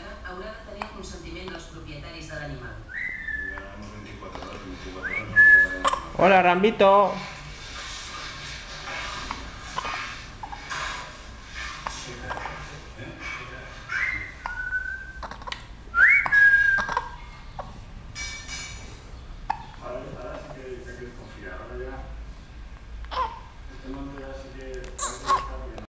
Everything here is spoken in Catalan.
plaga haurà de tenir el consentiment dels propietaris de l'animal. Hola, Rambito.